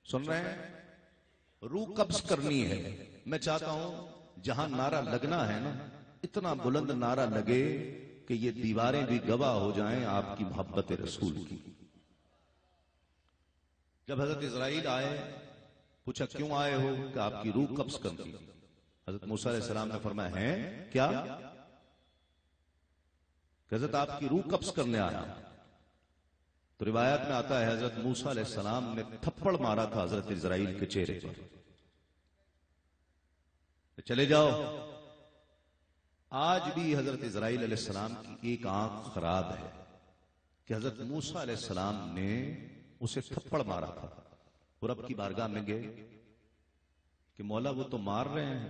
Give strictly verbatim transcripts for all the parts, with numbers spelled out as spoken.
سن رہے ہیں؟ روح قبض کرنی ہے. میں چاہتا ہوں جہاں نعرہ لگنا ہے نا اتنا بلند نعرہ لگے کہ یہ دیواریں بھی گواہ ہو جائیں آپ کی محبت رسول کی. جب حضرت اسرائیل آئے پوچھا کیوں آئے ہو؟ کہ آپ کی روح قبض کرنی. حضرت موسیٰ علیہ السلام نے فرمایا ہیں کیا؟ کہ حضرت آپ کی روح قبض کرنے آیا. تو روایت میں آتا ہے حضرت موسیٰ علیہ السلام نے تھپڑ مارا تھا حضرت اسرائیل کے چہرے پر. چلے جاؤ. آج بھی حضرت اسرائیل علیہ السلام کی ایک آنکھ خراب ہے کہ حضرت موسیٰ علیہ السلام نے اسے تھپڑ مارا تھا. اور رب کی بارگاہ میں گئے کہ مولا وہ تو مار رہے ہیں,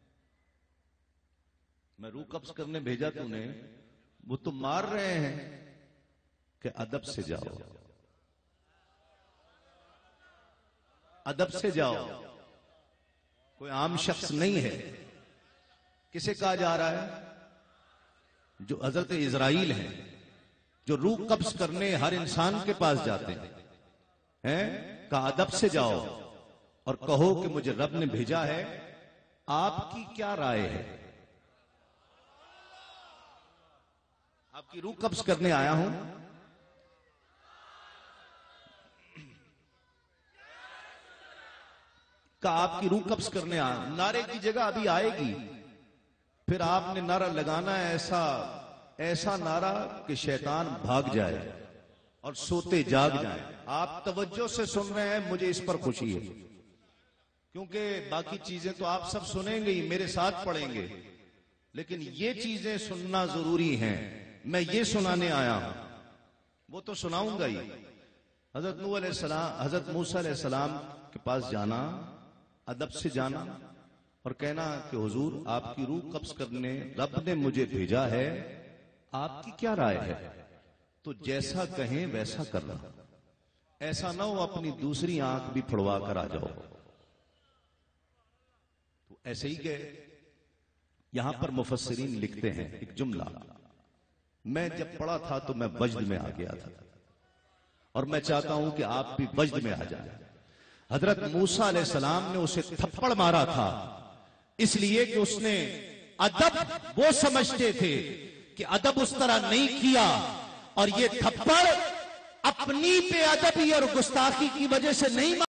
میں روح قبض کرنے بھیجا تو نے, وہ تو مار رہے ہیں کہ ادب سے جاؤ, ادب سے جاؤ. کوئی عام شخص نہیں ہے. کسے کہا جا رہا ہے؟ جو حضرت اسرائیل ہیں, جو روح قبض کرنے ہر انسان کے پاس جاتے ہیں. ہیں کہا ادب سے جاؤ اور کہو کہ مجھے رب نے بھیجا ہے, آپ کی کیا رائے ہے؟ آپ کی روح قبض کرنے آیا ہوں. کہ آپ کی روح قبض کرنے آیا. نعرے کی جگہ ابھی آئے گی, پھر آپ نے نعرہ لگانا ہے ایسا ایسا نعرہ کہ شیطان بھاگ جائے اور سوتے جاگ جائیں. آپ توجہ سے سن رہے ہیں, مجھے اس پر خوشی ہے کیونکہ باقی چیزیں تو آپ سب سنیں گے, میرے ساتھ پڑھیں گے, لیکن یہ چیزیں سننا ضروری ہیں. میں یہ سنانے آیا ہوں, وہ تو سناؤں گا ہی. حضرت نوح علیہ السلام حضرت موسیٰ علیہ السلام کے پاس جانا, ادب سے جانا اور کہنا کہ حضور آپ کی روح قبض کرنے رب نے مجھے بھیجا ہے, آپ کی کیا رائے ہے؟ تو جیسا کہیں ویسا کرنا. ایسا نہ ہو اپنی دوسری آنکھ بھی پھڑوا کر آ جاؤ. تو ایسے ہی کہ یہاں پر مفسرین لکھتے ہیں ایک جملہ, میں جب پڑھا تھا تو میں وجد میں آ گیا تھا اور میں چاہتا ہوں کہ آپ بھی وجد میں آ جائیں. حضرت موسیٰ علیہ السلام نے اسے تھپڑ مارا تھا اس لیے کہ اس نے ادب, وہ سمجھتے تھے کہ ادب اس طرح نہیں کیا, اور یہ تھپڑ اپنی بے ادبی اور گستاخی کی وجہ سے نہیں